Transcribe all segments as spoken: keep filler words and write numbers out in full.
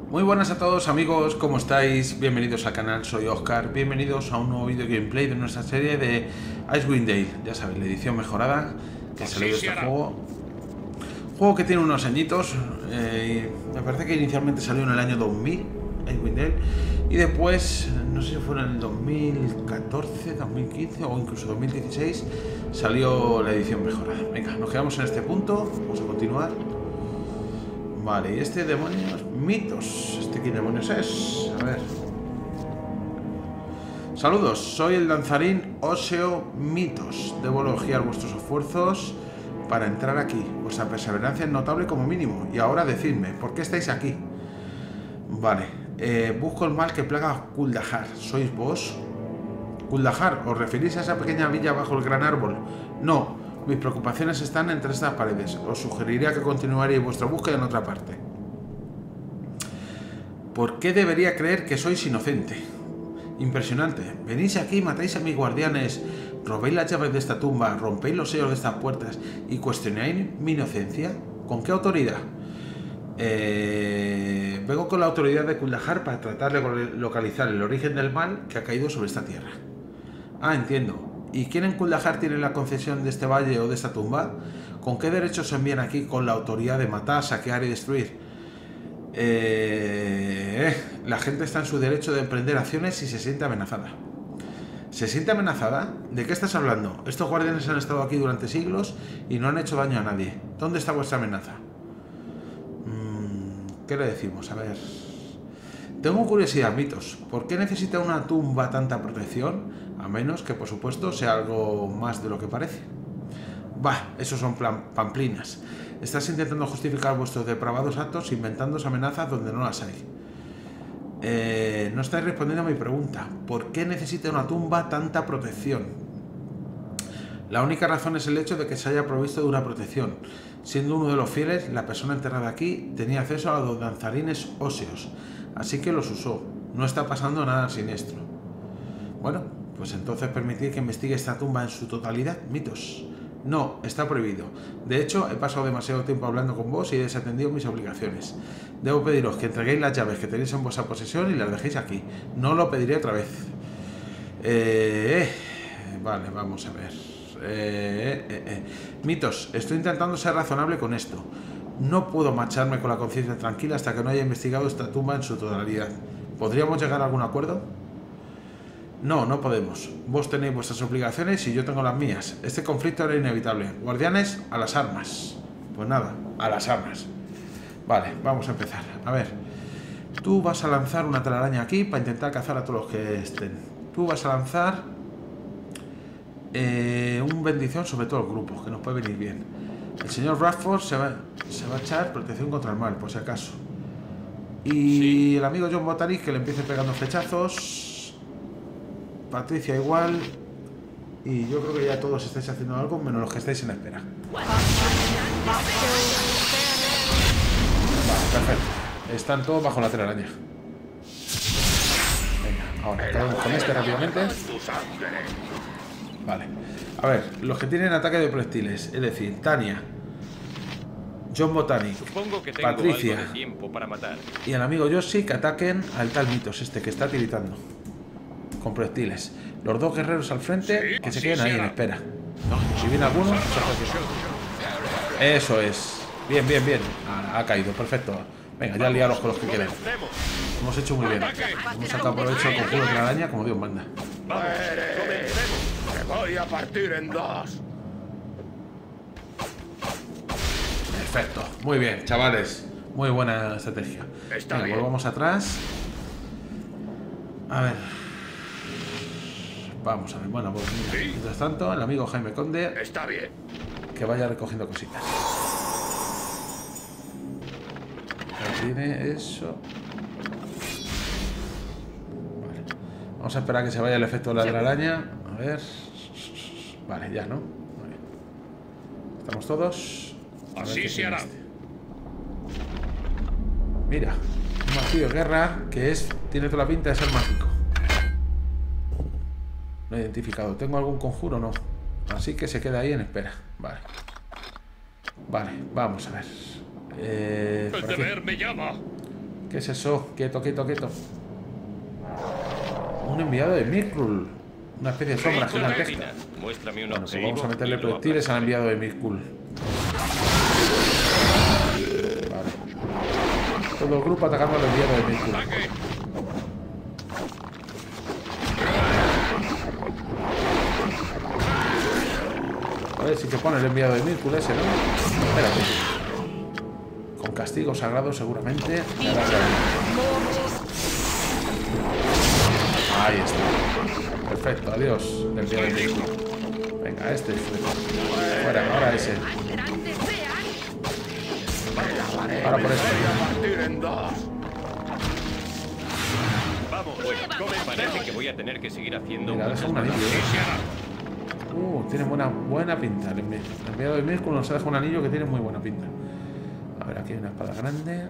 Muy buenas a todos amigos, ¿cómo estáis? Bienvenidos al canal, soy Oscar, bienvenidos a un nuevo vídeo gameplay de nuestra serie de Icewind Dale. Ya sabéis, la edición mejorada que ha salido de este juego. Juego que tiene unos añitos, eh, me parece que inicialmente salió en el año dos mil, Icewind Dale, y después, no sé si fue en el dos mil catorce, dos mil quince o incluso dos mil dieciséis, salió la edición mejorada. Venga, nos quedamos en este punto, vamos a continuar. Vale, y este demonios, mitos. ¿Este qué demonios es? A ver. Saludos, soy el danzarín óseo Mitos. Debo elogiar vuestros esfuerzos para entrar aquí. Vuestra perseverancia es notable como mínimo. Y ahora decidme, ¿por qué estáis aquí? Vale, eh, busco el mal que plaga a Kuldahar. ¿Sois vos? Kuldahar, ¿os referís a esa pequeña villa bajo el gran árbol? No. Mis preocupaciones están entre estas paredes. Os sugeriría que continuaréis vuestra búsqueda en otra parte. ¿Por qué debería creer que sois inocente? Impresionante. Venís aquí, matáis a mis guardianes, robéis las llaves de esta tumba, rompéis los sellos de estas puertas y cuestionáis mi inocencia. ¿Con qué autoridad? Eh, vengo con la autoridad de Kuldahar para tratar de localizar el origen del mal que ha caído sobre esta tierra. Ah, entiendo. ¿Y quién en Kuldahar tiene la concesión de este valle o de esta tumba? ¿Con qué derechos se envían aquí con la autoridad de matar, saquear y destruir? Eh, la gente está en su derecho de emprender acciones si se siente amenazada. ¿Se siente amenazada? ¿De qué estás hablando? Estos guardianes han estado aquí durante siglos y no han hecho daño a nadie. ¿Dónde está vuestra amenaza? Mm, ¿Qué le decimos? A ver... Tengo curiosidad, Mitos. ¿Por qué necesita una tumba tanta protección? A menos que, por supuesto, sea algo más de lo que parece. Bah, esos son pamplinas. Estás intentando justificar vuestros depravados actos inventando amenazas donde no las hay. Eh, no estáis respondiendo a mi pregunta. ¿Por qué necesita una tumba tanta protección? La única razón es el hecho de que se haya provisto de una protección. Siendo uno de los fieles, la persona enterrada aquí tenía acceso a los danzarines óseos. Así que los usó. No está pasando nada siniestro. Bueno, pues entonces permitid que investigue esta tumba en su totalidad, Mitos. No, está prohibido. De hecho, he pasado demasiado tiempo hablando con vos y he desatendido mis obligaciones. Debo pediros que entreguéis las llaves que tenéis en vuestra posesión y las dejéis aquí. No lo pediré otra vez. Eh, vale, vamos a ver. Eh, eh, eh. Mitos, estoy intentando ser razonable con esto. No puedo marcharme con la conciencia tranquila hasta que no haya investigado esta tumba en su totalidad. ¿Podríamos llegar a algún acuerdo? No, no podemos. Vos tenéis vuestras obligaciones y yo tengo las mías. Este conflicto era inevitable. Guardianes, a las armas. Pues nada, a las armas. Vale, vamos a empezar. A ver. Tú vas a lanzar una telaraña aquí para intentar cazar a todos los que estén. Tú vas a lanzar eh, un bendición sobre todo el grupo, que nos puede venir bien. El señor Bradford se va, se va a echar protección contra el mal, por si acaso. Y sí. El amigo John Botanic que le empiece pegando flechazos. Patricia igual. Y yo creo que ya todos estáis haciendo algo, menos los que estáis en espera. Vale, perfecto. Están todos bajo la telaraña. Venga, ahora, acabamos con este rápidamente. Vale. A ver, los que tienen ataque de proyectiles, es decir, Tania, John Botanic, Patricia de tiempo para matar. Y el amigo Yoshi que ataquen al tal Mitos, este que está tiritando con proyectiles. Los dos guerreros al frente, sí, que se queden ahí en espera. Si viene alguno, se eso es. Bien, bien, bien. Ha, ha caído, perfecto. Venga, ya liaros con los que queden. Hemos hecho muy bien. Hemos sacado provecho del conjuro de la araña como Dios manda. Voy a partir en dos. Perfecto, muy bien, chavales. Muy buena estrategia. Está Venga, bien. volvamos atrás. A ver. Vamos a ver, bueno, pues mira, Sí. mientras tanto, el amigo Jaime Conde Está bien. que vaya recogiendo cositas. Ahí tiene eso. Vale. Vamos a esperar a que se vaya el efecto de la telaraña. A ver. Vale, ya, ¿no? Vale. Estamos todos. A ver Así qué se tiene hará. este. Mira, un martillo de guerra que es, tiene toda la pinta de ser mágico. No he identificado. ¿Tengo algún conjuro? No. Así que se queda ahí en espera. Vale. Vale, vamos a ver. Eh, El por aquí. deber me llama. ¿Qué es eso? Quieto, quieto, quieto. Un enviado de Mirkul. Una especie de sombra gigantesca. Muéstrame un Bueno, pues objetivo vamos a meterle y lo proyectiles al aplastaré. enviado de Mirkul. Vale. Todo el grupo atacando al enviado de Mirkul. ¡Ataque! A ver si te pone el enviado de Mirkul ese, ¿no? Espérate. Con castigo sagrado seguramente. Ahí está. Perfecto, adiós. El enviado de Mirkul. Venga, este. Fuera, ahora ese. Ahora por este. Voy a partir en dos. Vamos, me parece que voy a tener que seguir haciendo Mira, muchas deja un anillo. Uh, tiene buena, buena pinta. El envi- el enviado de Mirkul nos ha dejado un anillo que tiene muy buena pinta. A ver, aquí hay una espada grande.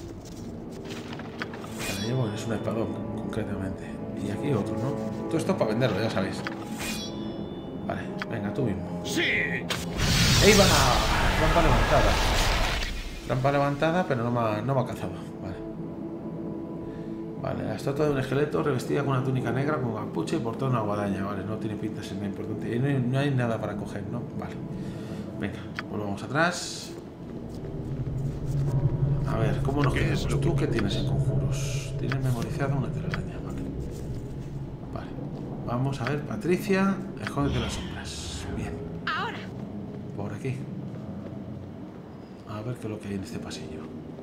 El anillo es un espadón, concretamente. Y aquí otro, ¿no? Todo esto es para venderlo, ya sabéis. Vale, venga, tú mismo. ¡Sí! ¡Ey, va! Trampa levantada. Trampa levantada, pero no me ha, no me ha cazado. Vale. Vale, la estatua de un esqueleto revestida con una túnica negra con capucha y portada una guadaña. Vale, no tiene pinta de ser nada importante. Y no hay, no hay nada para coger, ¿no? Vale. Venga, volvamos atrás. A ver, ¿cómo nos quedamos? ¿Tú qué tienes en conjuros? Tienes memorizado una telaraña, vale. Vale. Vamos a ver, Patricia, escóndete las sombras. Bien. Ahora. Por aquí. A ver qué es lo que hay en este pasillo.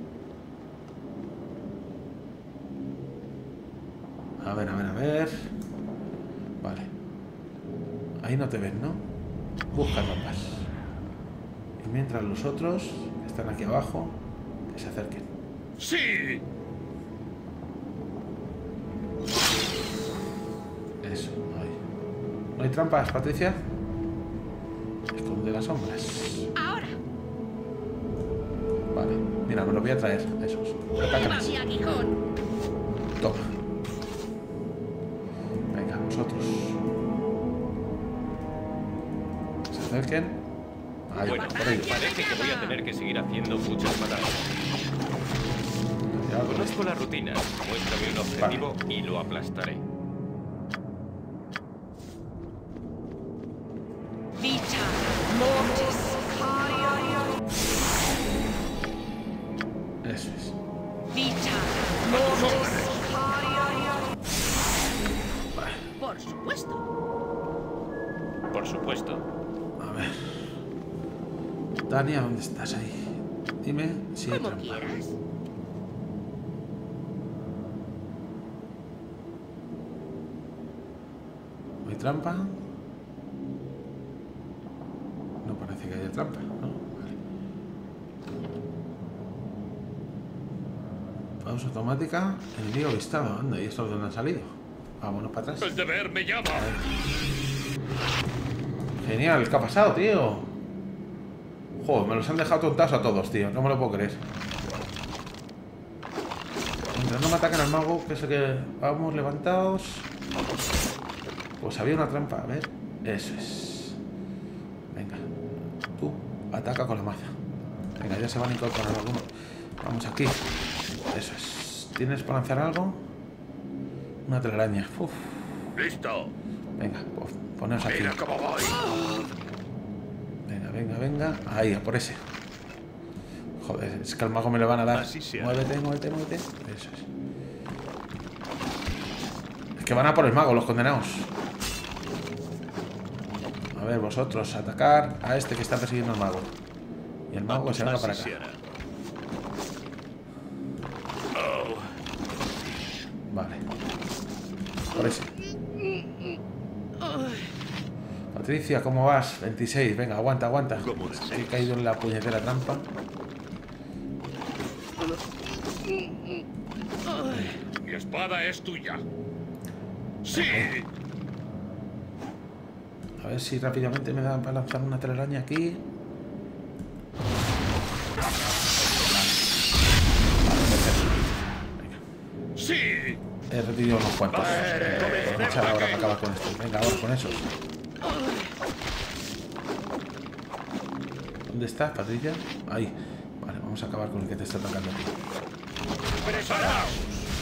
A ver, a ver, a ver. Vale. Ahí no te ven, ¿no? Busca trampas. Y mientras los otros, que están aquí abajo, que se acerquen. ¡Sí! Eso, ahí. ¿No hay trampas, Patricia? Esconde las sombras. Ahora. Vale. Mira, me los voy a traer, esos. Lleva Atácanos. mi aguijón. Toma. Venga, vosotros. Se acerquen. Ahí, Bueno, por ellos. parece que voy a tener que seguir haciendo muchas batallas. Cuidado con esto. Conozco la rutina. Muéstrame un objetivo y lo aplastaré. Vita. Mortis. Eso es. Vita. ¡A tus órdenes! Vale. Por supuesto. Por supuesto. A ver. Tania, ¿dónde estás ahí? Dime si hay Como trampa. quieras. ¿No hay trampa? No parece que haya trampa, ¿no? Vale. Pausa automática. Enemigo avistado. Anda, ¿y esto de dónde han salido? Vámonos para atrás. ¡El deber me llama! Genial, ¿qué ha pasado, tío? Joder, me los han dejado tontados a todos, tío. No me lo puedo creer. Mientras no me ataquen al mago, que es el que... Vamos, levantados. Pues había una trampa, a ver. Eso es. Venga. Tú, ataca con la maza. Venga, ya se van a incorporar algunos. Vamos aquí. Eso es. ¿Tienes para lanzar algo? Una telaraña. Uf. ¡Listo! Venga, pues poneos aquí. ¡Mira cómo voy! Venga, venga, venga. Ahí, a por ese. Joder, es que al mago me le van a dar. Así sea. Muévete, muévete, muévete. Eso es. Es que van a por el mago, los condenados. A ver, vosotros, atacar a este que está persiguiendo al mago. Y el mago que se venga para acá. Así será. Vale. Por ese. Patricia, ¿cómo vas? veintiséis, venga, aguanta, aguanta. ¿Cómo lo Es sé? que he caído en la puñetera trampa. Mi espada es tuya. ¡Sí! A ver si rápidamente me dan para lanzar una telaraña aquí. ¡Sí! He retenido unos cuantos. Eh, voy a echar ahora para acabar con esto. Venga, ahora con esos. ¿Dónde estás, Patricia? Ahí. Vale, vamos a acabar con el que te está atacando aquí. ¡Preparaos!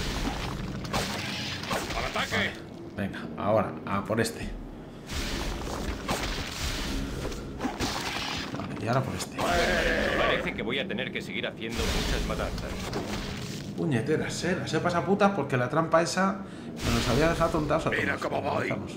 ¡Al ataque! Venga, ahora, a por este. Vale, y ahora por este. Parece que voy a tener que seguir haciendo muchas matanzas. Puñeteras, eh. Las he pasado putas porque la trampa esa me nos había dejado tontados a todos. Mira cómo voy. Vamos.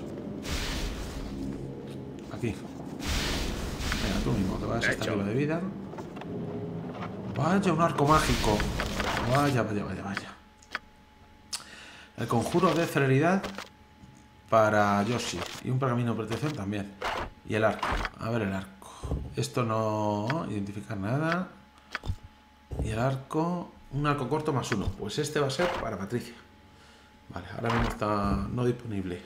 Aquí. Venga, tú mismo, te vas a estar de vida. Vaya, un arco mágico. Vaya, vaya, vaya, vaya. El conjuro de celeridad para Yoshi. Y un pergamino de protección también. Y el arco. A ver el arco. Esto no... identificar nada. Y el arco... un arco corto más uno. Pues este va a ser para Patricia. Vale, ahora mismo está no disponible.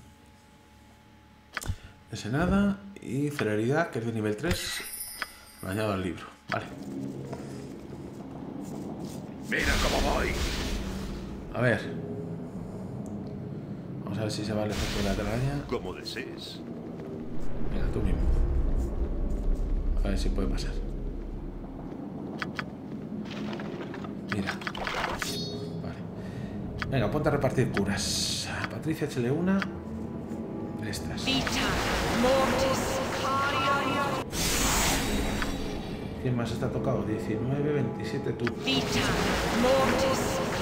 Ese nada. Y celeridad, que es de nivel tres. Lo añado al libro. Vale. ¡Mira cómo voy! A ver. Vamos a ver si se va el efecto de la telaraña. Como desees. Venga, tú mismo. A ver si puede pasar. Mira. Vale. Venga, ponte a repartir curas. A Patricia, échale una de estas. Vita, mortis, ¿Quién más está tocado? diecinueve, veintisiete, tú. Vita, mortis,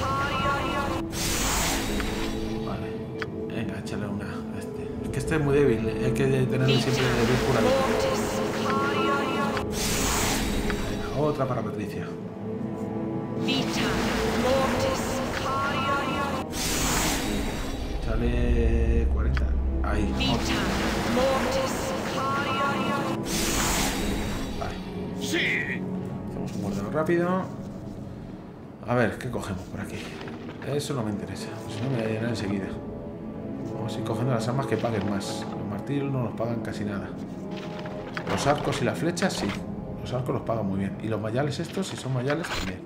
Vale. Venga, échale una a este. Es que este es muy débil. Hay que tenerle siempre débil curado. Venga, otra para Patricia. Vita, mortis, Échale cuarenta. Ahí. Vita, mortis, Vale. ¡Sí! Hacemos un guardado rápido. A ver, ¿qué cogemos por aquí? Eso no me interesa. Si no me voy a llenar enseguida. Vamos a ir cogiendo las armas que paguen más. Los martillos no nos pagan casi nada. Los arcos y las flechas, sí. Los arcos los pagan muy bien. Y los mayales estos, si son mayales, también.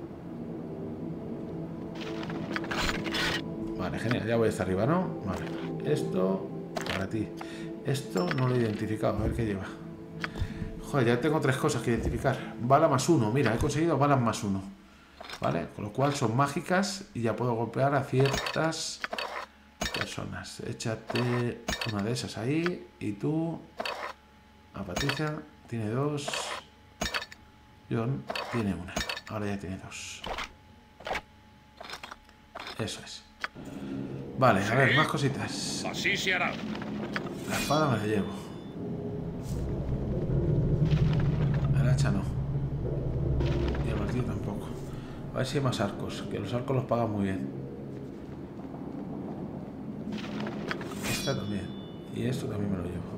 Vale, genial. Ya voy hasta arriba, ¿no? Vale. Esto para ti. Esto no lo he identificado. A ver qué lleva. Joder, ya tengo tres cosas que identificar. Bala más uno. Mira, he conseguido balas más uno. ¿Vale? Con lo cual son mágicas y ya puedo golpear a ciertas personas. Échate una de esas ahí. Y tú... A Patricia tiene dos. John tiene una. Ahora ya tiene dos. Eso es. Vale, a ver, más cositas. Así se hará. La espada me la llevo. El hacha no. Y el martillo tampoco. A ver si hay más arcos. Que los arcos los pagan muy bien. Esta también. Y esto también me lo llevo.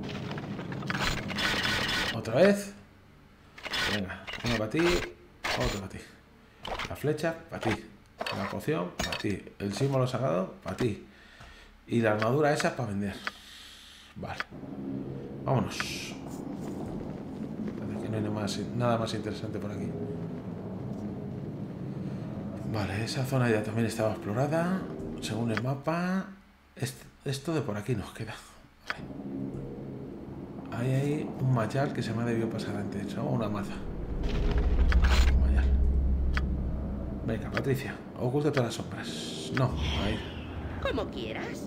Otra vez. Venga, una para ti. Otra para ti. La flecha, para ti. La poción, para ti. El símbolo sagrado, para ti. Y la armadura esa para vender. Vale. Vámonos. Parece que no hay nada más, nada más interesante por aquí. Vale, esa zona ya también estaba explorada. Según el mapa. Este, esto de por aquí nos queda. Vale. Ahí hay un mayal que se me ha debido pasar antes. O una maza. Un mayal. Venga, Patricia. Oculta todas las sombras. No, ahí. como quieras.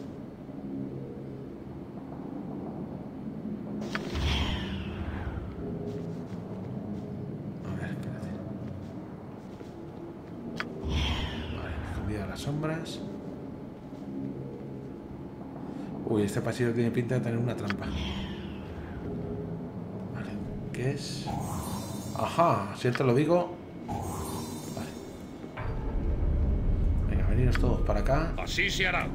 A ver, espérate. Vale, escondida las sombras. Uy, este pasillo tiene pinta de tener una trampa. Vale, ¿qué es? Ajá, si te lo digo. Vale. Venga, veniros todos para acá. Así se hará.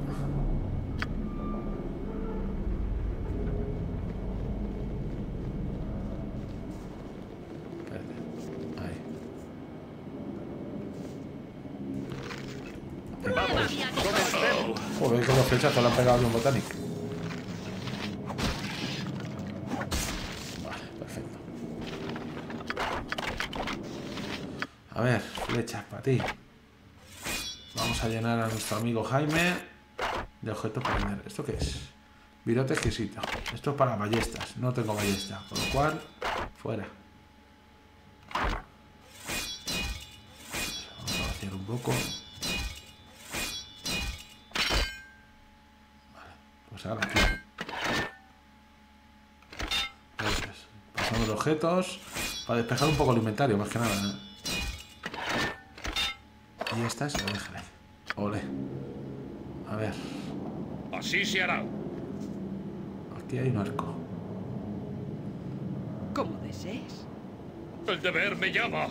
Espérate. Ahí. Vamos, comencemos. Joder, que los flechazos le han pegado a un botánico. Vale, perfecto. A ver, flechas para ti. Vamos a llenar a nuestro amigo Jaime de objetos para vender. ¿Esto qué es? Virote exquisito. Esto es para ballestas. No tengo ballesta, con lo cual, fuera. Vamos a equivoco. Vale, pues ahora aquí. Eso es. Pasamos los objetos para despejar un poco el inventario, más que nada, ¿eh? Y estas, déjale. Ole. A ver. Así se hará. Aquí hay un arco. Como desees. El deber me llama.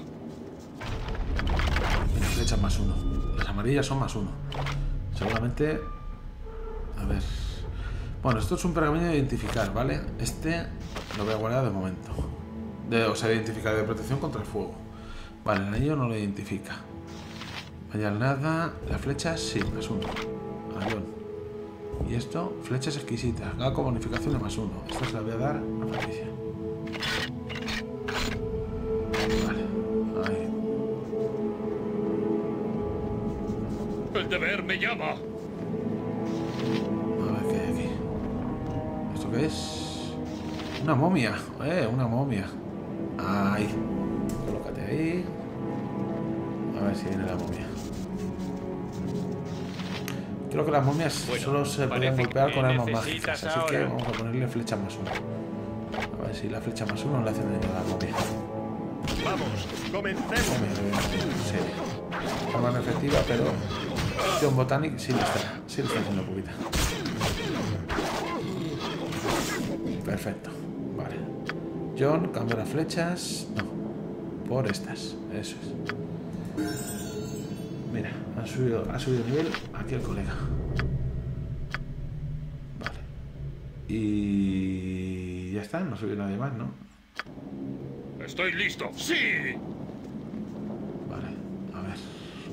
Mira, flechas más uno. Las amarillas son más uno. Seguramente... A ver... Bueno, esto es un pergamino de identificar, ¿vale? Este lo voy a guardar de momento. De, o sea, identificar de protección contra el fuego. Vale, el anillo no lo identifica. Vaya nada. Las flechas, sí, más uno. Ayón. Y esto, flechas exquisitas. Gaco, bonificación de más uno. Esta se la voy a dar a Patricia. Vale, ahí. El deber me llama. A ver qué hay aquí. ¿Esto qué es? Una momia. Eh, una momia. Ahí. Colócate ahí. A ver si viene la momia. Creo que las momias Bueno, solo se pueden parece golpear que con armas necesitas mágicas. Así que ahora. vamos a ponerle flecha más uno. A ver si la flecha más uno le hace daño a la momia. Vamos, comencemos. Momia, sí. Arma no efectiva, pero John Botanic sí le está, sí le está haciendo cubita. Perfecto. Vale. John, cambia las flechas. No. Por estas. Eso es. Mira, ha subido, ha subido nivel aquí el colega. Vale. Y ya está, no subió nadie más, ¿no? Estoy listo. Sí. Vale, a ver.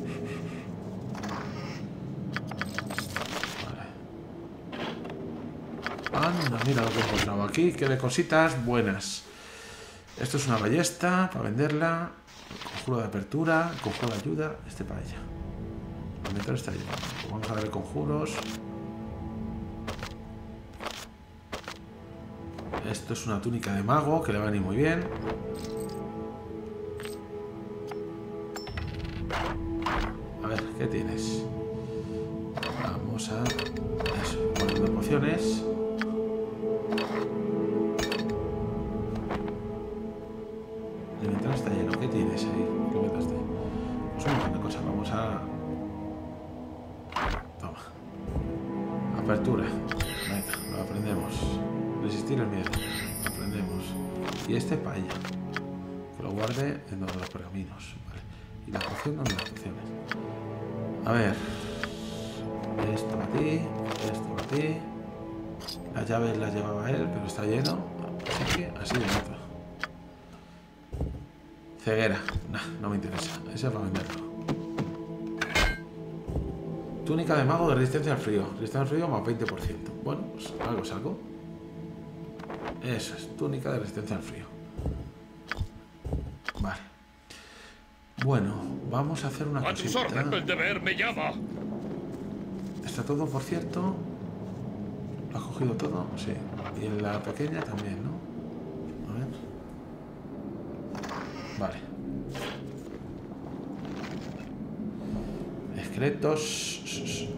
Vale. Anda, mira lo que he encontrado aquí, que de cositas buenas. Esto es una ballesta para venderla. Conjuro de apertura, conjuro de ayuda. Este para ella. El inventario está lleno. Pues vamos a darle conjuros. Esto es una túnica de mago que le va a venir muy bien. A ver, ¿qué tienes? Vamos a... Eso, poniendo pociones. El inventario está lleno. ¿Qué tienes ahí? ¿Qué metaste? Pues un montón de cosas. Vamos a... Toma. Apertura. Venga, lo aprendemos. Resistir el miedo. Lo aprendemos. Y este es para ella. Que lo guarde en uno de los pergaminos. Vale. Y la poción, ¿dónde las pociones? A ver. Esto para ti. Esto para ti. Las llaves las llevaba él, pero está lleno. Así que así de nota. Ceguera. Nah, no me interesa. Ese es para venderlo. Túnica de mago de resistencia al frío. Resistencia al frío más veinte por ciento. Bueno, pues algo es algo. Eso es. Túnica de resistencia al frío. Vale. Bueno, vamos a hacer una A tus cosita. órdenes. El deber me llama. Está todo, por cierto. ¿Lo has cogido todo? Sí. Y en la pequeña también, ¿no? A ver. Vale. Esqueletos.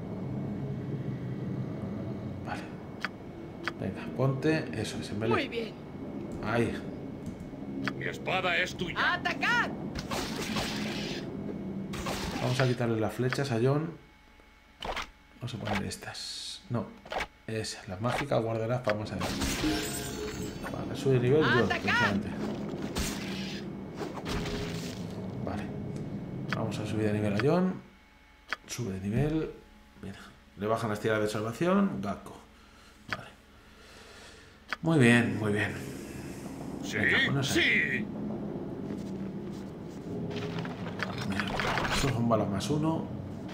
Vale. Venga, ponte. Eso es, en vez de- Muy bien. Ahí. Mi espada es tuya. ¡Atacad! Vamos a quitarle las flechas a John. Vamos a poner estas. No. Esas. Las mágicas guardarás para más adelante. Vale, sube de nivel John, ¡Atacad! precisamente. Vale. Vamos a subir de nivel a John. Sube de nivel. Mira. Le bajan las tiras de salvación. Gaco. Vale. Muy bien, muy bien. Sí, Venga, ponos ahí. sí. Mira, esos son balas más uno.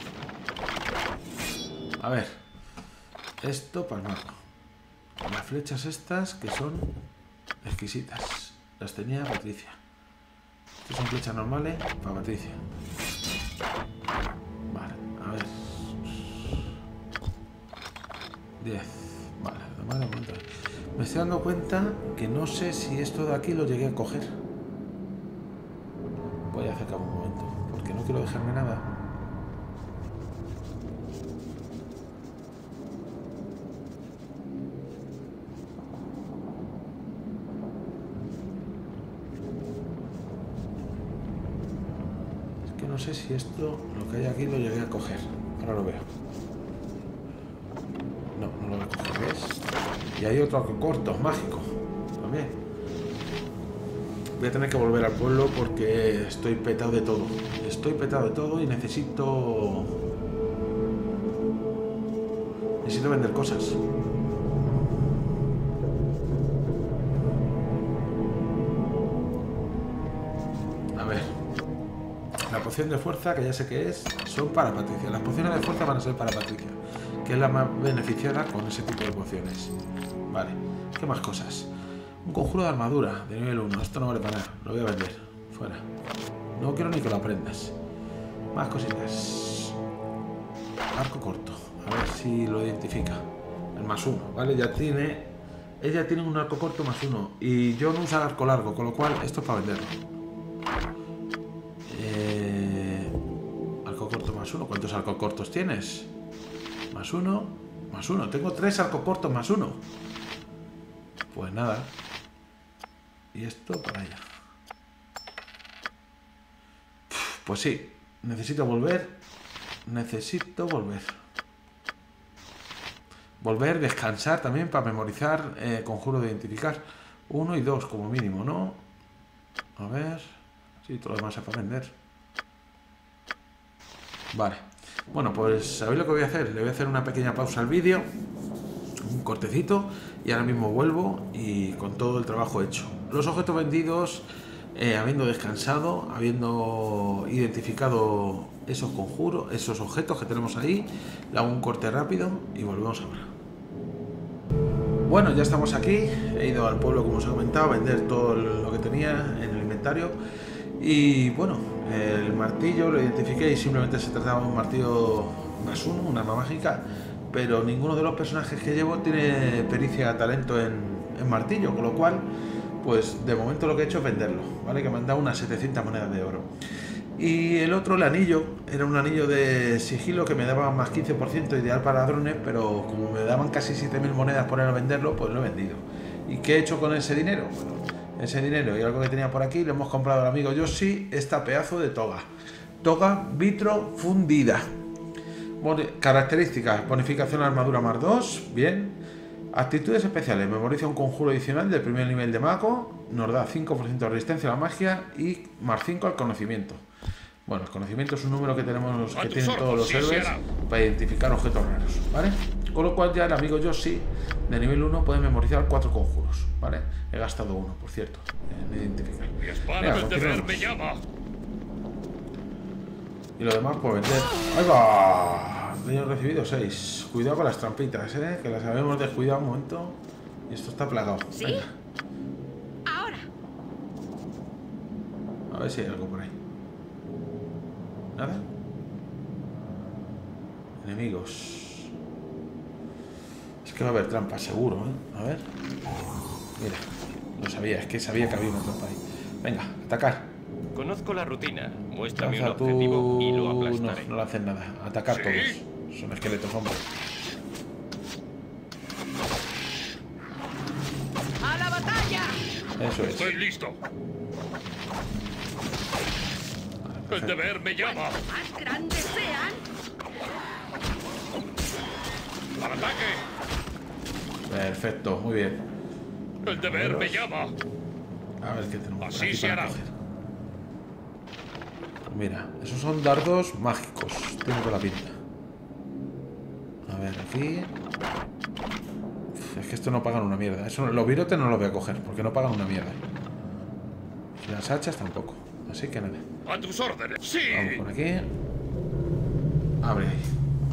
A ver. Esto para el mago. Las flechas estas que son exquisitas. Las tenía Patricia. Estas son flechas normales para Patricia. Vale, a ver. diez. Vale, de mal momento. Me estoy dando cuenta que no sé si esto de aquí lo llegué a coger. Voy a acercar un momento, porque no no quiero dejarme nada. Es que no sé si esto, lo que hay aquí, lo llegué a coger. Ahora lo veo. No, no lo voy a coger, ¿ves? Y hay otro corto, mágico, también. Voy a tener que volver al pueblo porque estoy petado de todo. Estoy petado de todo y necesito... Necesito vender cosas. A ver. La poción de fuerza, que ya sé que es, son para Patricia. Las pociones de fuerza van a ser para Patricia, que es la más beneficiada con ese tipo de pociones. Vale, ¿qué más cosas? Un conjuro de armadura de nivel uno. Esto no vale para nada, lo voy a vender. Fuera. No quiero ni que lo aprendas. Más cositas. Arco corto. A ver si lo identifica. El más uno, ¿vale? Ya tiene... Ella tiene un arco corto más uno. Y yo no uso arco largo, con lo cual esto es para venderlo. Eh... Arco corto más uno. ¿Cuántos arcos cortos tienes? Más uno, más uno. Tengo tres arcos cortos más uno. Pues nada. Y esto para allá. Pues sí. Necesito volver. Necesito volver. Volver, descansar también para memorizar eh, conjuro de identificar. Uno y dos como mínimo, ¿no? A ver. Sí, todo lo demás es para vender. Vale. Bueno, pues ¿sabéis lo que voy a hacer? Le voy a hacer una pequeña pausa al vídeo, un cortecito, y ahora mismo vuelvo y con todo el trabajo hecho. Los objetos vendidos, eh, habiendo descansado, habiendo identificado esos conjuros, esos objetos que tenemos ahí, le hago un corte rápido y volvemos ahora. Bueno, ya estamos aquí. He ido al pueblo, como os he comentado, a vender todo lo que tenía en el inventario. Y bueno, el martillo lo identifiqué y simplemente se trataba de un martillo más uno, un arma mágica, pero ninguno de los personajes que llevo tiene pericia, talento en, en martillo, con lo cual, pues de momento lo que he hecho es venderlo, ¿vale? Que me han dado unas setecientas monedas de oro. Y el otro, el anillo, era un anillo de sigilo que me daba más quince por ciento, ideal para ladrones, pero como me daban casi siete mil monedas por él a venderlo, pues lo he vendido. ¿Y qué he hecho con ese dinero? Bueno, ese dinero y algo que tenía por aquí, le hemos comprado al amigo Yoshi esta pedazo de toga. Toga vitro fundida. Características: bonificación a armadura más dos, bien. Actitudes especiales: memoriza un conjuro adicional del primer nivel de mago, nos da cinco por ciento de resistencia a la magia y más cinco al conocimiento. Bueno, el conocimiento es un número que tenemos, que tienen todos los héroes para identificar objetos raros, ¿vale? Con lo cual ya el amigo Yoshi de nivel uno puede memorizar cuatro conjuros, ¿vale? He gastado uno, por cierto, en identificar. Mi espada Venga, del deber continuemos. me llama. Y lo demás por vender. ¡Ahí va! Daño recibido seis. Cuidado con las trampitas, ¿eh? Que las habíamos descuidado un momento. Y esto está plagado. ¿Sí? Venga, Ahora. a ver si hay algo por ahí. ¿Nada? Enemigos. Es que va a haber trampas, seguro, ¿eh? A ver. Mira, lo sabía, es que sabía que había una trampa ahí. Venga, atacar. Conozco la rutina. Muéstrame un Lanza tú... objetivo y lo No, aplastaré. no le hacen nada. Atacar ¿Sí? todos. Son esqueletos, hombre. ¡A la batalla! Eso es. Estoy listo. El deber me llama. ¡Más grandes sean! ¡Al ataque! Perfecto, muy bien. El deber me llama. A ver qué tenemos por Así aquí se para hará. coger. Mira, esos son dardos mágicos. Tiene toda la pinta. A ver, aquí. Uf, es que esto no pagan una mierda. Eso, los virotes no los voy a coger porque no pagan una mierda. Y las hachas tampoco. Así que nada. A tus órdenes. Sí. Vamos por aquí. Abre ahí.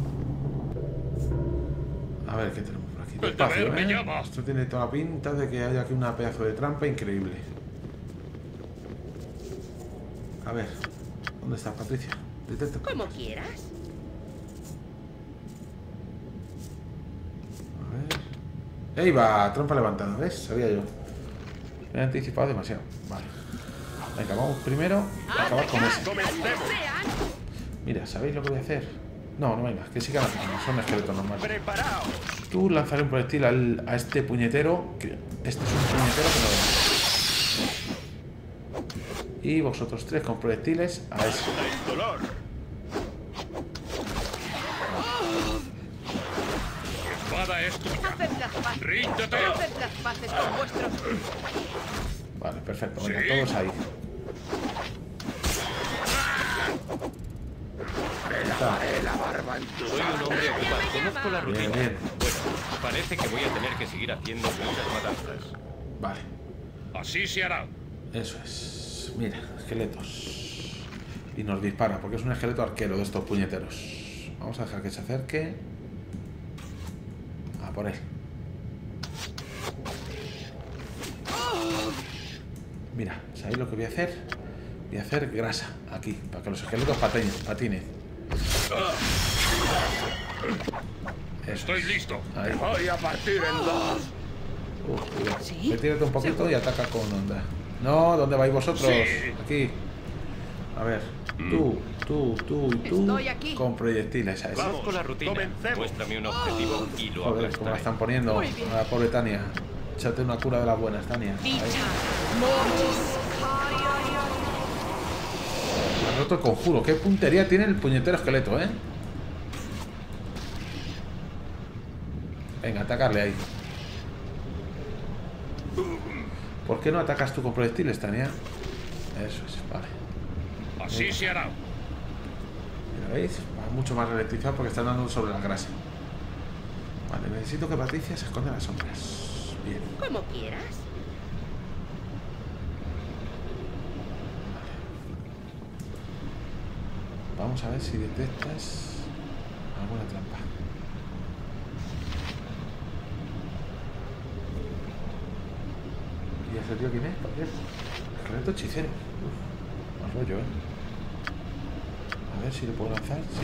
A ver qué tenemos por aquí. El Despacio, deber me ¿eh? llama. Esto tiene toda la pinta de que hay aquí una pedazo de trampa increíble. A ver. ¿Dónde está Patricia? Detecto. Como quieras. A ver. ¡Ey, va! Trampa levantada, ¿ves? Sabía yo. Me he anticipado demasiado. Vale. Venga, vamos primero a acabar con ese. ¡Grandes sean! Mira, ¿sabéis lo que voy a hacer? No, no, venga, que sigan atacando. Son esqueletos normales. Preparaos. Tú lanzaré un proyectil al, a este puñetero. Que este es un puñetero que no ve. Y vosotros tres con proyectiles a ese. Hasta el dolor. Mi espada es tuya. Haced las paces. Ríndete. Haced las paces con vuestros... Vale, perfecto. Venga, Sí. todos ahí. Soy un hombre ocupado. Conozco la rutina. Bien, bien. Bueno, parece que voy a tener que seguir haciendo muchas matanzas. Vale, Así se hará. eso es. Mira, esqueletos. Y nos dispara, porque es un esqueleto arquero de estos puñeteros. Vamos a dejar que se acerque. A por él. Mira, ¿sabéis lo que voy a hacer? Voy a hacer grasa aquí, para que los esqueletos patinen. patinen. Eso. Estoy listo. Ahí. Voy a partir en dos. Uh, cuidado. ¿Sí? Retírate un poquito y ataca con onda. No, ¿dónde vais vosotros? Sí. Aquí. A ver. Tú, tú, tú y tú. Estoy aquí. Con proyectiles a ese. Vamos. Conozco la rutina. comencemos. Muéstrame un objetivo y lo Joder, cómo la aplastaré. están poniendo Muy bien. a la pobre Tania. Échate una cura de las buenas, Tania. Ahí. Ha roto el conjuro. Qué puntería tiene el puñetero esqueleto, ¿eh? Venga, atacarle ahí. ¿Por qué no atacas tú con proyectiles, Tania? Eso es, vale. Así se hará. Mira, ¿veis? Va mucho más ralentizado porque están dando sobre la grasa. Vale, necesito que Patricia se esconda en las sombras. Bien. Como quieras. Vamos a ver si detectas alguna trampa. ¿Y ese tío quién es? ¿Por qué? Esqueleto hechicero. Uf, más rollo, ¿eh? A ver si le puedo lanzar. Sí.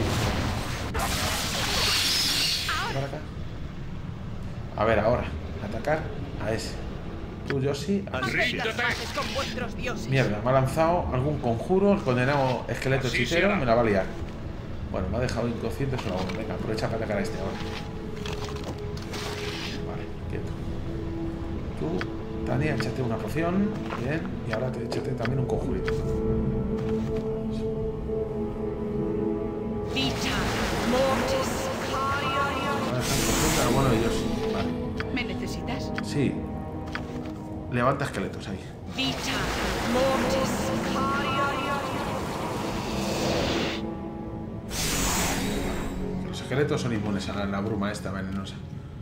Para acá. A ver, ahora. Atacar a ese. Tú, Yoshi. a- Haced las Ríndete. paces con vuestros dioses. Mierda, me ha lanzado algún conjuro. El condenado esqueleto Así hechicero será. me la va a liar. Bueno, me ha dejado inconsciente solo uno. Venga, aprovecha para atacar a este ahora. Vale, quieto. Tú, Tania, échate una poción. Bien. Y ahora te échate también un conjurito. Vita, mortis, Ahora están cogiendo a bueno ellos. Vale. ¿me necesitas? Sí. Levanta esqueletos ahí. Vita, mortis, Los esqueletos son inmunes a la, la bruma esta venenosa.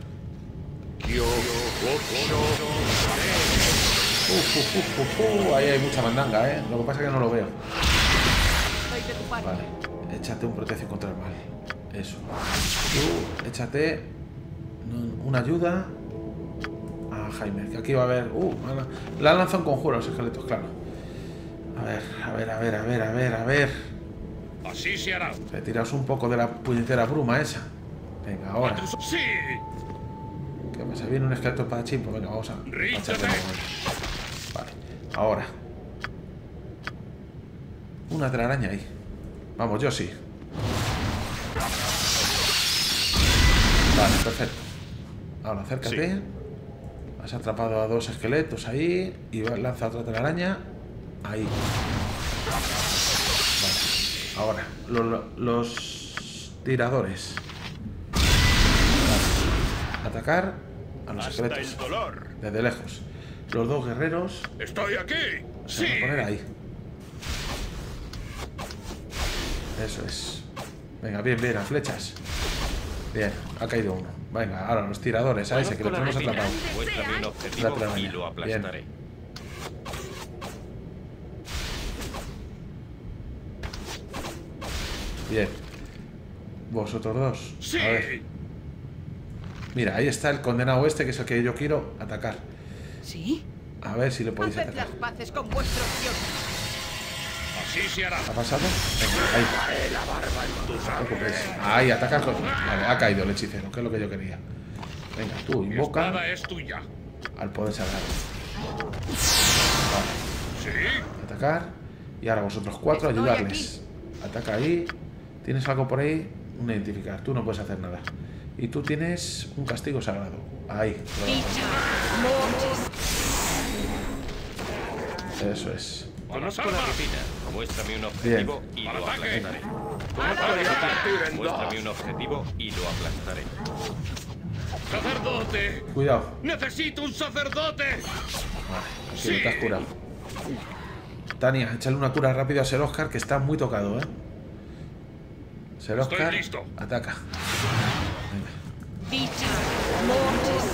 Uf, uf, uf, uf, uf. Ahí hay mucha mandanga, ¿eh? Lo que pasa es que no lo veo. Soy de tu parte. Vale. Échate un protección contra el mal. Eso. Tú, échate un- una ayuda a Jaime. Que aquí va a haber... Uh, le han lanzado un conjuro a los esqueletos, claro. A ver, a ver, a ver, a ver, a ver, a ver. Así se hará. Retiraos un poco de la puñetera bruma esa. Venga, ahora. Sí. Que me se viene un esqueleto espadachín. Pues venga, vamos a... a Ríndete. echarle un momento. Vale, ahora. Una telaraña ahí. Vamos, yo sí. Vale, perfecto. Ahora acércate. Sí. Has atrapado a dos esqueletos ahí. Y lanza otra telaraña. Ahí. Vale. Ahora, lo- lo- los tiradores. Vale. Atacar a los Hasta el esqueletos. dolor. Desde lejos. Los dos guerreros Estoy aquí. se Sí. van a poner ahí. Eso es. Venga, bien, bien, a flechas. Bien, ha caído uno. Venga, ahora los tiradores, a ese que lo Conozco la tenemos rutina. atrapado. Muéstrame un La objetivo telaraña. y lo aplastaré. Bien. Vosotros dos. Sí. A ver. Mira, ahí está el condenado este, que es el que yo quiero atacar. ¿Sí? A ver si le podéis Haced atacar. las paces con vuestros dioses. Así se hará. ¿Ha pasado? Venga, ahí. No os preocupéis. Ahí, ataca con... Vale, ha caído el hechicero, que es lo que yo quería. Venga, tú, Mi invoca espada es tuya. al poder sagrado. Vale, Sí. atacar. Y ahora vosotros cuatro, Estoy ayudarles. Ataca ahí. Tienes algo por ahí, un identificar. Tú no puedes hacer nada. Y tú tienes un castigo sagrado. Ahí. Vita mortis. Eso es. Conozco la rutina. Muéstrame un objetivo y lo aplastaré. Conozco la rutina. Muéstrame un objetivo y lo aplastaré. ¡Sacerdote! Cuidado. ¡Necesito un sacerdote! Vale, aquí Sí. te has curado. Tania, échale una cura rápido a Ser Oscar, que está muy tocado, ¿eh? Ser Estoy Oscar, listo. ataca. Vita mortis.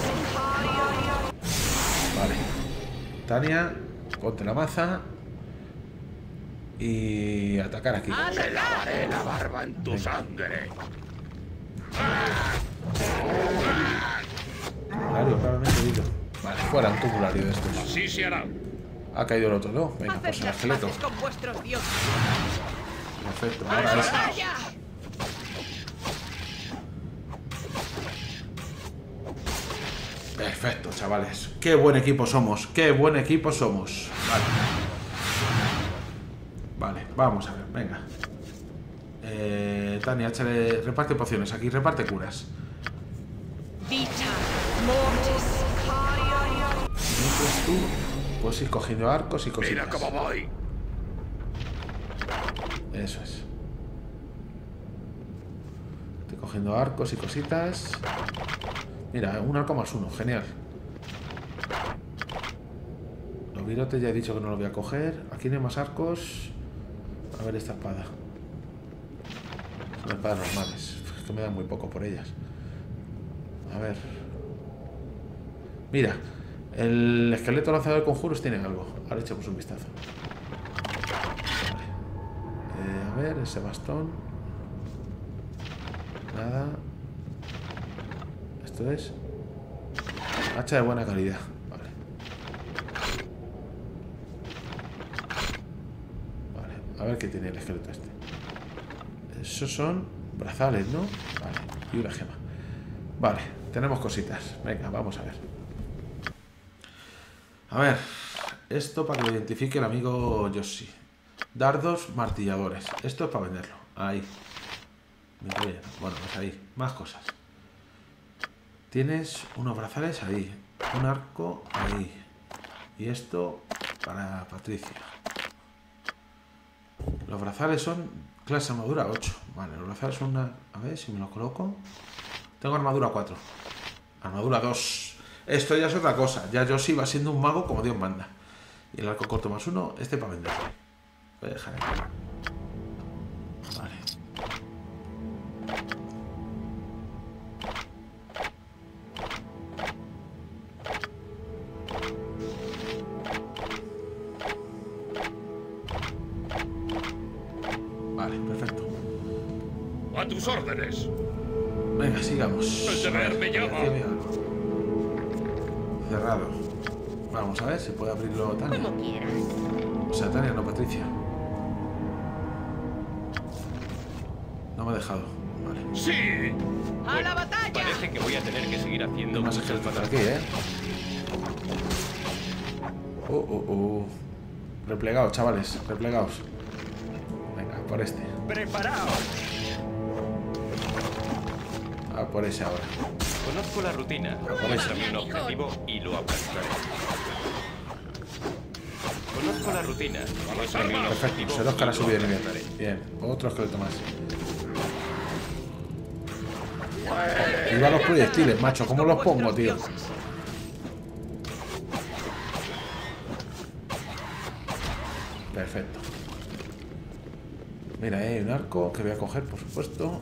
Vale. Tania, ponte la maza. Y atacar aquí. Me lavaré la barba en tu sangre. Claro, claramente digo. Vale, fuera un tubulario de estos. Así se hará. Ha caído el otro, ¿no? Venga, Haced pues el las esqueleto. paces con vuestros dioses. Perfecto, ahora es. ¡Batalla! Perfecto, chavales. Qué buen equipo somos. Qué buen equipo somos. Vale. Vale, vamos a ver, venga. Eh, Tania, échale. Reparte pociones. Aquí reparte curas. Vita mortis. Mientras tú, pues ir cogiendo arcos y cositas. Mira cómo voy. Eso es. Estoy cogiendo arcos y cositas. Mira, un arco más uno, genial. Los virotes ya he dicho que no los voy a coger. Aquí no hay más arcos. A ver esta espada. Son espadas normales. Es que me dan muy poco por ellas. A ver. Mira, el esqueleto lanzador de conjuros tiene algo. Ahora echamos un vistazo. Vale. Eh, a ver, ese bastón. Nada. Esto es hacha de buena calidad. Vale. Vale. A ver qué tiene el esqueleto este. Esos son brazales, ¿no? Vale. Y una gema. Vale. Tenemos cositas. Venga, vamos a ver. A ver. Esto para que lo identifique el amigo Yoshi. Dardos martilladores. Esto es para venderlo. Ahí. Muy bien. Bueno, pues ahí. Más cosas. Tienes unos brazales ahí, un arco ahí. Y esto para Patricia. Los brazales son clase armadura ocho. Vale, los brazales son una... A ver si me los coloco. Tengo armadura cuatro. Armadura dos. Esto ya es otra cosa. Ya Yoshi va siendo un mago como Dios manda. Y el arco corto más uno, este para venderle. Voy a dejar aquí. Vale. Vale, perfecto. A tus órdenes. Venga, sigamos. El deber A ver, me llama. aquí había algo. Cerrado. Vamos a ver si puede abrirlo Tania. Como quieras. O sea, Tania, no Patricia. No me ha dejado. Vale. Sí. ¡A la batalla! Parece que voy a tener que seguir haciendo Hay más muchas ejércitos batallas. aquí, ¿eh? Uh, uh, uh. Replegaos, chavales. Replegaos. Venga, por este. ¡Preparaos! A por ese ahora. Conozco la rutina. Muéstrame un objetivo y lo aplastaré. Conozco la rutina. Muéstrame un Perfecto. objetivo Se dos caras y lo subido de nivel. aplastaré. Bien. Otro esqueleto más. Y va los proyectiles, macho. ¿Cómo los pongo, tío? Perfecto. Mira, hay un arco que voy a coger, por supuesto.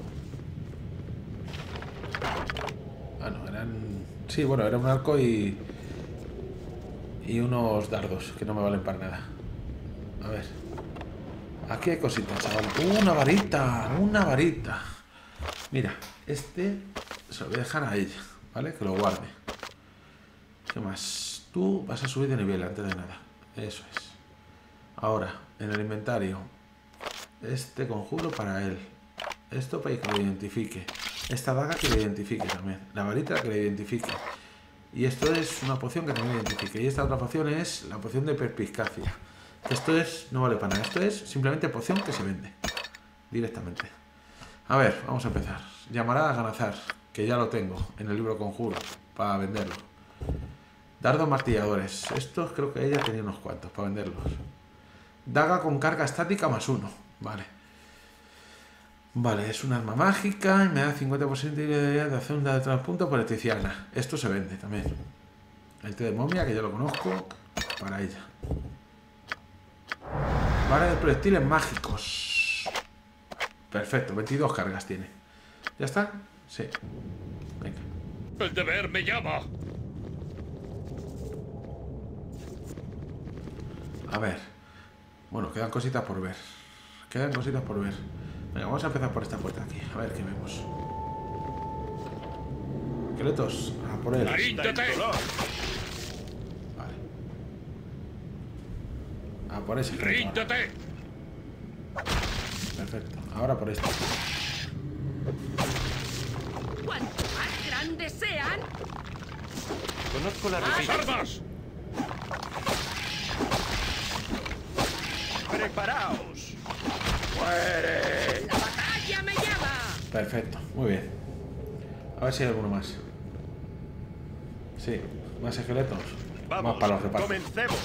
Ah, no, eran... Sí, bueno, era un arco y... Y unos dardos, que no me valen para nada. A ver. Aquí hay cositas, chaval. ¡Una varita! ¡Una varita! Mira, este se lo voy a dejar a ella, ¿vale? Que lo guarde. ¿Qué más? Tú vas a subir de nivel antes de nada. Eso es. Ahora, en el inventario. Este conjuro para él. Esto para que lo identifique. Esta daga que lo identifique también. La varita que lo identifique. Y esto es una poción que también lo identifique. Y esta otra poción es la poción de perspicacia. Esto es, no vale para nada. Esto es simplemente poción que se vende. Directamente. A ver, vamos a empezar. Llamará a Ganazar, que ya lo tengo en el libro conjuro, para venderlo. Dardos martilladores. Estos creo que ella tenía unos cuantos para venderlos. Daga con carga estática más uno. Vale. Vale, es un arma mágica y me da cincuenta por ciento de hacer un dado de transpunto por electriciana. Esto se vende también. El té de momia, que ya lo conozco, para ella. Vale, de proyectiles mágicos. Perfecto, veintidós cargas tiene. ¿Ya está? Sí. Venga. El deber me llama. A ver. Bueno, quedan cositas por ver. Quedan cositas por ver. Venga, vamos a empezar por esta puerta aquí. A ver qué vemos. Esqueletos, a por él. ¡Aríntate! Vale. A por ese esqueleto. ¡Ríntate! Perfecto. Ahora por este. Cuanto más grandes sean, Conozco la ¡Las rutina. armas! ¡Preparaos! ¡Muere! la batalla me llama. Perfecto, muy bien. A ver si hay alguno más. Sí, más esqueletos. Vamos, más para los repartos. comencemos.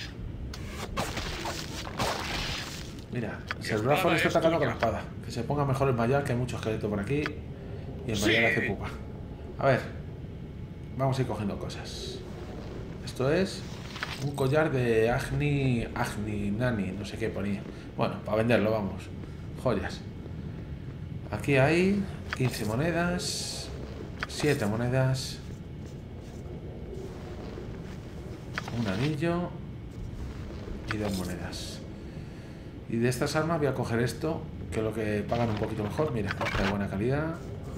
Mira, ¿Qué el Rafa espada le está es atacando con tuya? la espada. Que se ponga mejor el Mayal, que hay mucho esqueleto por aquí. Y el Mayal Sí. hace pupa. A ver, vamos a ir cogiendo cosas. Esto es un collar de Agni, Agni, Nani, no sé qué ponía. Bueno, para venderlo, vamos. Joyas. Aquí hay quince monedas, siete monedas, un anillo y dos monedas. Y de estas armas voy a coger esto, que es lo que pagan un poquito mejor. Mira, está de buena calidad.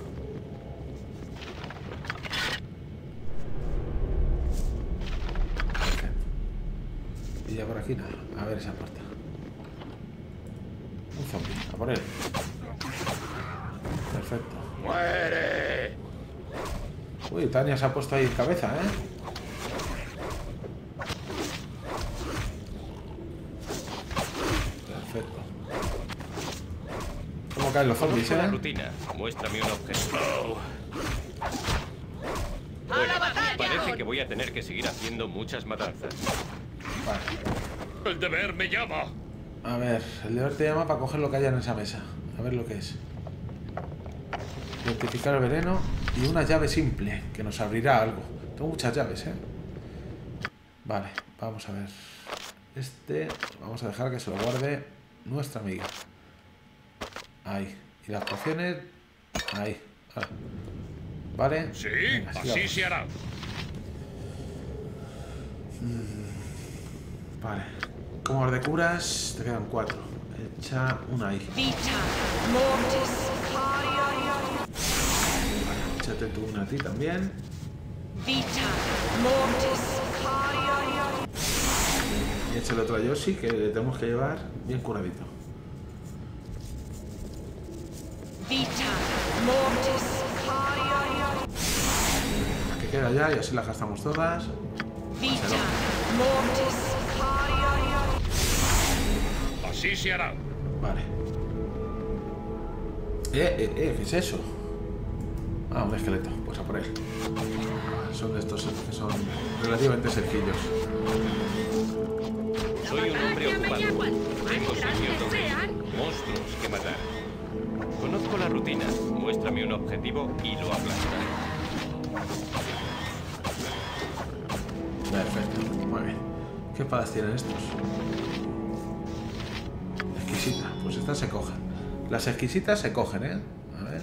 Perfecto. Y ya por aquí nada. A ver esa puerta. Un zombie, a por él. Perfecto. ¡Muere! Uy, Tania se ha puesto ahí en cabeza, ¿eh? Perfecto. ¿Cómo caen los zombies, Conozco la eh? rutina. Muéstrame un objetivo. ¡A la batalla! Parece que voy a tener que seguir haciendo muchas matanzas. Vale. El deber me llama. A ver, el deber te llama para coger lo que haya en esa mesa. A ver lo que es. Identificar el veneno y una llave simple que nos abrirá algo. Tengo muchas llaves, ¿eh? Vale, vamos a ver. Este, vamos a dejar que se lo guarde nuestra amiga. Ahí. Y las pociones, ahí. Vale. Vale. Sí, Venga, así sigamos. se hará. Vale. Como de curas, te quedan cuatro. Echa una ahí. Vita, mortis, cario. Échate tú una a ti también. Vita, mortis, cario. Y échale otro a Yoshi, que le tenemos que llevar bien curadito. Vita, mortis, cario. La que queda ya y así la gastamos todas. Vita, mortis, cario. Así se hará. Vale. Eh, eh, eh, ¿qué es eso? Ah, un esqueleto. Pues a por él. Son de estos que son relativamente sencillos. Soy un hombre batalla me ocupado. llama. Tengo Más sueños grandes dobles. sean. Monstruos que matar. Conozco la rutina. Muéstrame un objetivo y lo aplastaré. Perfecto. Muy bien. ¿Qué espadas tienen estos? Exquisita. Pues estas se cogen. Las exquisitas se cogen, ¿eh? A ver.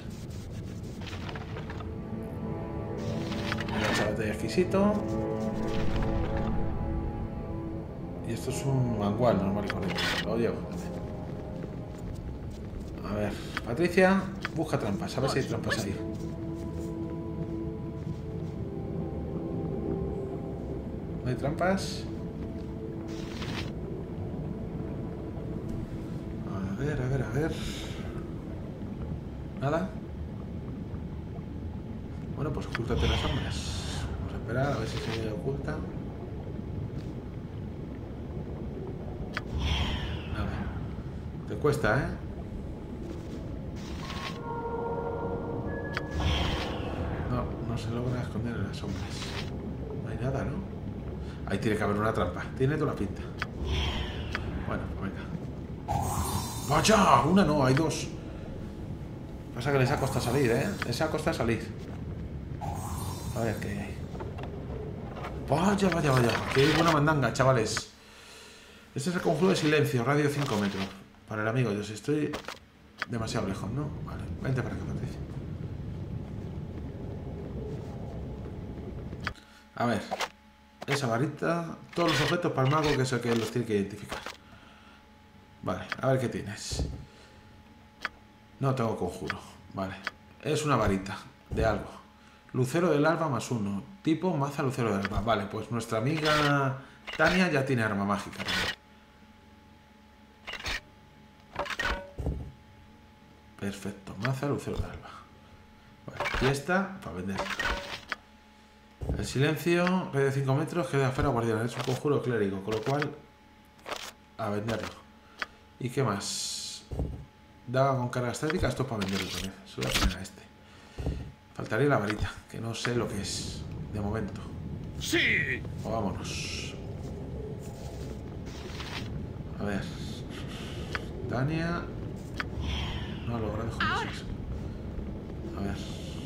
El chavete de exquisito. Y esto es un mangual normal y corriente. Lo llevo también. A ver, Patricia, busca trampas. A ver si hay trampas ahí. ¿No hay trampas? A ver, a ver, a ver. ¿Nada? Bueno, pues ocúltate en las sombras. Vamos a esperar a ver si se oculta. A ver. Te cuesta, ¿eh? logra esconder en las sombras. No hay nada, ¿no? Ahí tiene que haber una trampa. Tiene toda la pinta. Bueno, pues venga. ¡Vaya! Una no, hay dos. Pasa que les ha costado salir, ¿eh? Les ha costado salir. A ver qué hay. Vaya, vaya, vaya. Qué buena mandanga, chavales. Este es el conjuro de silencio, radio cinco metros. Para el amigo, yo si estoy demasiado lejos, ¿no? Vale, vente para acá, Patricia. A ver. Esa varita. Todos los objetos para el mago, que es el que los tiene que identificar. Vale, a ver qué tienes. No tengo conjuro. Vale. Es una varita de algo. Lucero del alba más uno. Tipo maza lucero del alba. Vale, pues nuestra amiga Tania ya tiene arma mágica también. Perfecto. Maza lucero del alba. Vale. Y esta para vender. El silencio, radio de cinco metros, que de afuera guardiana. Es un conjuro clérigo, con lo cual a venderlo. ¿Y qué más? Daga con carga estática, esto es para venderlo también. Eso voy a poner a este. Faltaría la varita, que no sé lo que es de momento. ¡Sí! O vámonos. A ver. Tania. No ha logrado eso. A ver.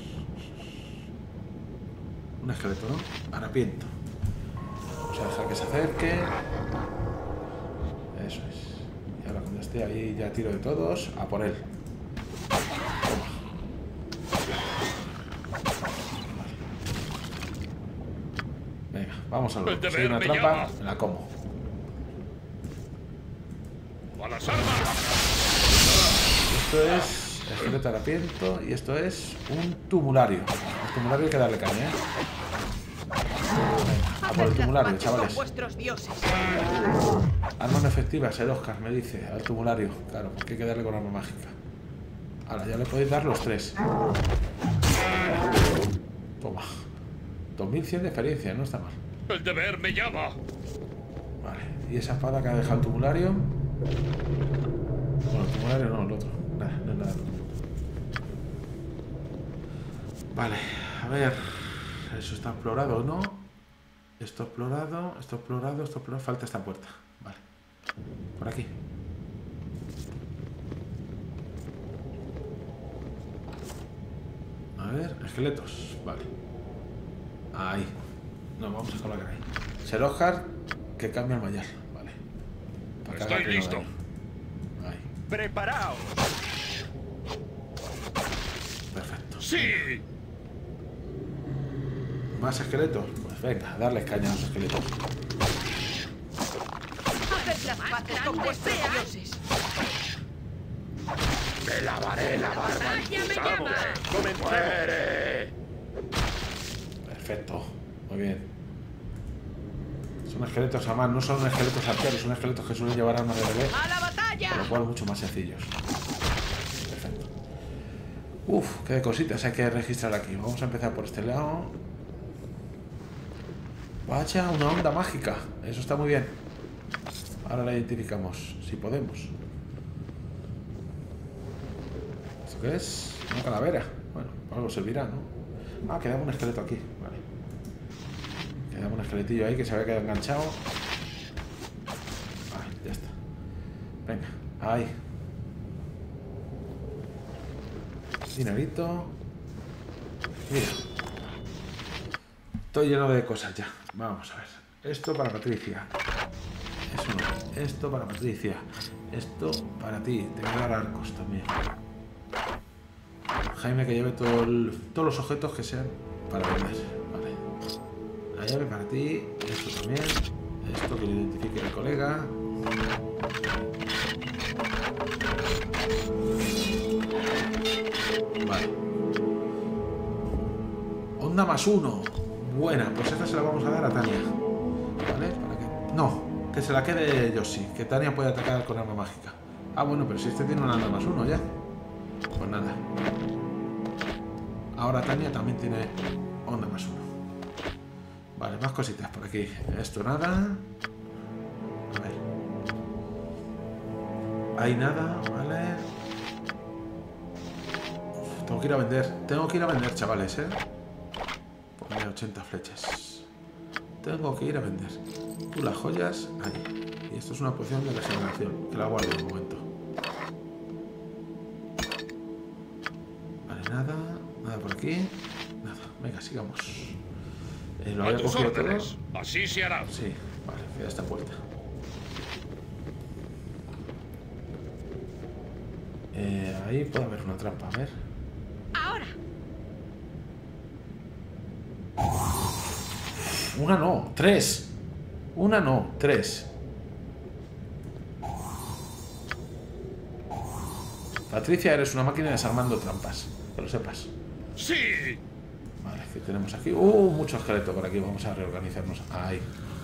Un esqueleto, ¿no? Harapiento. Vamos a dejar que se acerque. Eso es. Y ahora cuando esté ahí ya tiro de todos. A por él. Venga, vamos a lo. Si hay una trampa, me la como. ¡A las armas! Esto es esqueleto harapiento y esto es un tumulario. El tumulario hay que darle caña, ¿eh? Venga, a por el tumulario, chavales. Arma no efectiva, el Oscar me dice, al tumulario. Claro, porque hay que darle con arma mágica. Ahora, ya le podéis dar los tres. Toma. dos mil cien de experiencia, no está mal. El deber me llama. Vale, y esa espada que ha dejado el tumulario. Bueno, el tumulario no, el otro. Nada, no es nada. Vale, a ver. Eso está explorado, ¿no? Esto explorado, esto explorado, esto explorado. Falta esta puerta. Vale. Por aquí. A ver, esqueletos. Vale. Ahí. No, vamos a colocar ahí. Serojar que cambia el mayal. Vale. Para Estoy listo. Ahí. Preparaos. Perfecto. Sí. ¿Más esqueletos? Pues venga, darles caña a los esqueletos. Haced las paces con vuestros dioses. Me lavaré la barba en tu sangre. ¡Muere! Perfecto. Muy bien. Son esqueletos, además, no son esqueletos arqueros, son esqueletos que suelen llevar armas de bebé. ¡A la batalla! Por lo cual, mucho más sencillos. Perfecto. Uf, qué cositas hay que registrar aquí. Vamos a empezar por este lado. Vaya, una onda mágica. Eso está muy bien. Ahora la identificamos, si podemos. ¿Esto qué es? Una calavera. Bueno, algo servirá, ¿no? Ah, quedaba un esqueleto aquí. Vale. Quedaba un esqueletillo ahí que se había quedado enganchado. Vale, ya está. Venga, ahí. Dinerito. Mira. Estoy lleno de cosas ya. Vamos a ver. Esto para Patricia. Eso no. Esto para Patricia. Esto para ti. Te voy a dar arcos también. Jaime que lleve todo el, todos los objetos que sean para vender. Vale. La llave para ti. Esto también. Esto que lo identifique el colega. Vale. Onda más uno. Buena, pues esta se la vamos a dar a Tania. ¿Vale? Para que... No, que se la quede Yoshi. Que Tania puede atacar con arma mágica. Ah, bueno, pero si este tiene una onda más uno ya. Pues nada. Ahora Tania también tiene onda más uno. Vale, más cositas por aquí. Esto nada. A ver. Ahí nada, vale. Uf, tengo que ir a vender. Tengo que ir a vender, chavales, ¿eh? Vale, ochenta flechas. Tengo que ir a vender. Tú las joyas allí. Y esto es una poción de regeneración, que la guardo un momento. Vale, nada. Nada por aquí. Nada. Venga, sigamos. Eh, ¿Lo A había tus cogido órdenes. todo? Así se hará. Sí, vale, queda esta puerta. Eh, ahí puede haber una trampa, a ver. Ahora. Una no, tres. Una no, tres. Patricia, eres una máquina desarmando trampas, que lo sepas. ¡Sí! Vale, ¿qué tenemos aquí? Uh, mucho esqueleto por aquí, vamos a reorganizarnos. Ahí.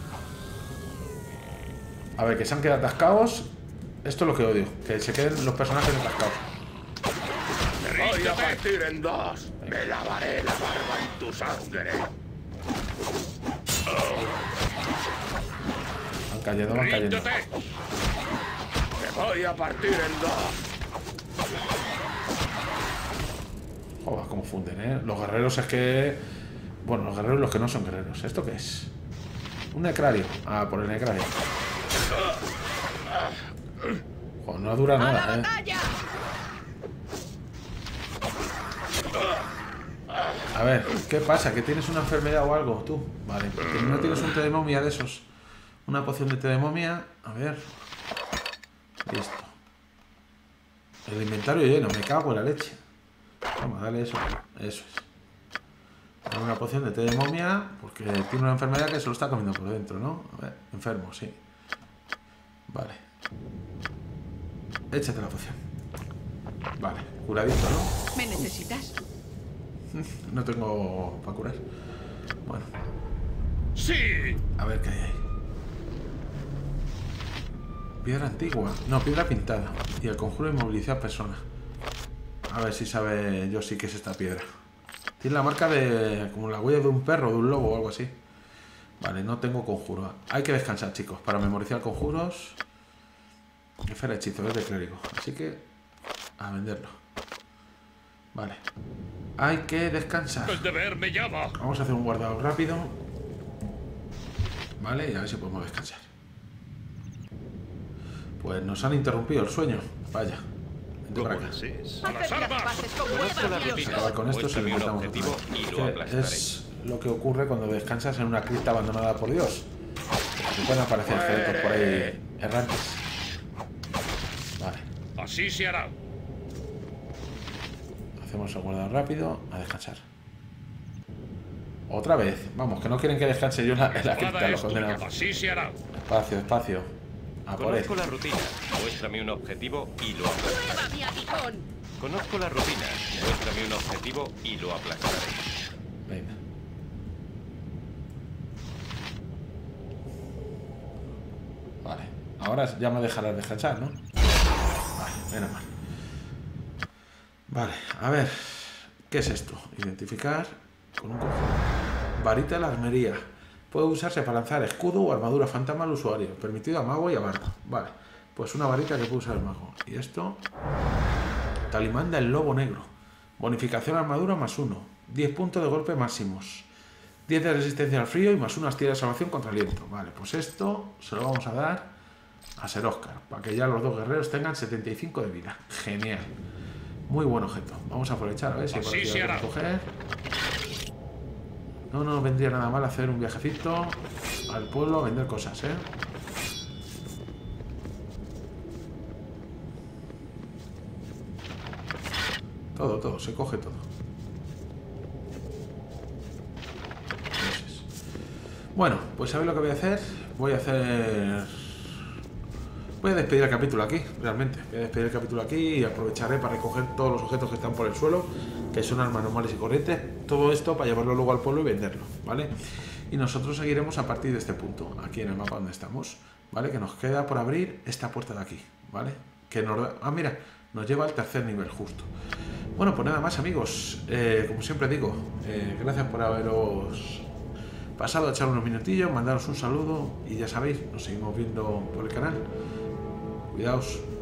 A ver, que se han quedado atascados. Esto es lo que odio, que se queden los personajes atascados. Te voy a partir en dos. Me lavaré la barba en tu sangre. Van cayendo, van cayendo. ¡Ríndete! Te voy a partir en dos. Joder, cómo funden, ¿eh? Los guerreros es que... Bueno, los guerreros los que no son guerreros. ¿Esto qué es? Un necrario. Ah, por el necrario. Joder, no dura ¡A la nada, ¿eh? batalla! A ver, ¿qué pasa? ¿Que tienes una enfermedad o algo, tú? Vale, porque no tienes un té de momia de esos. Una poción de té de momia. A ver. Listo. El inventario lleno, me cago en la leche. Vamos, dale eso. Eso es. Dame una poción de té de momia, porque tiene una enfermedad que se lo está comiendo por dentro, ¿no? A ver, enfermo, sí. Vale. Échate la poción. Vale, curadito, ¿no? ¿Me necesitas? No tengo para curar. Bueno, ¡Sí! a ver qué hay ahí. Piedra antigua. No, piedra pintada. Y el conjuro de inmovilizar persona. A ver si sabe yo sí que es esta piedra. Tiene la marca de... como la huella de un perro, de un lobo o algo así. Vale, no tengo conjuro. Hay que descansar, chicos. Para memorizar conjuros... Esfera hechizo, es de clérigo. Así que... a venderlo. Vale. Hay que descansar. El deber me llama. Vamos a hacer un guardado rápido. Vale, y a ver si podemos descansar. Pues nos han interrumpido el sueño. Vaya. Vente para acá. Hacer las paces con nuevas diosas. Acabar con esto se lo Muéstrame un invitamos objetivo otra vez. y Es lo que aplastaré. es lo que ocurre cuando descansas en una cripta abandonada por Dios. Se pueden aparecer esqueletos por ahí errantes. Vale. Así se hará. Hacemos el guardado rápido. A descansar. Otra vez. Vamos, que no quieren que descanse yo en la, en la cripta, Nada los es tuyo. condenados. Así se hará. Despacio, despacio. A por él. Conozco la rutina. Muéstrame un objetivo y lo aplastaré. ¡Prueba mi aguijón! Conozco la rutina. Muéstrame un objetivo y lo aplastaré. Venga. Vale. Ahora ya me dejarás descansar, ¿no? Vale, menos mal. Vale, a ver. ¿Qué es esto? Identificar con un conjuro. Varita de la armería. Puede usarse para lanzar escudo o armadura fantasma al usuario. Permitido a mago y a bardo. Vale. Pues una varita que puede usar el mago. Y esto... Talimán del lobo negro. Bonificación a armadura más uno. diez puntos de golpe máximos. diez de resistencia al frío y más unas tiras de salvación contra el viento. Vale, pues esto se lo vamos a dar a Ser Oscar. Para que ya los dos guerreros tengan setenta y cinco de vida. Genial. Muy buen objeto. Vamos a aprovechar a ver si hay por Así aquí se algo hará. que coger. No, no vendría nada mal hacer un viajecito al pueblo a vender cosas, ¿eh? Todo, todo, se coge todo. Eso es. Bueno, pues ¿sabéis lo que voy a hacer? Voy a hacer... Voy a despedir el capítulo aquí, realmente. Voy a despedir el capítulo aquí y aprovecharé para recoger todos los objetos que están por el suelo, que son armas normales y corrientes. Todo esto para llevarlo luego al pueblo y venderlo, ¿vale? Y nosotros seguiremos a partir de este punto, aquí en el mapa donde estamos, ¿vale? Que nos queda por abrir esta puerta de aquí, ¿vale? Que nos da... Ah, mira, nos lleva al tercer nivel justo. Bueno, pues nada más, amigos. Eh, como siempre digo, eh, gracias por haberos pasado a echar unos minutillos, mandaros un saludo y ya sabéis, nos seguimos viendo por el canal. Cuidaos.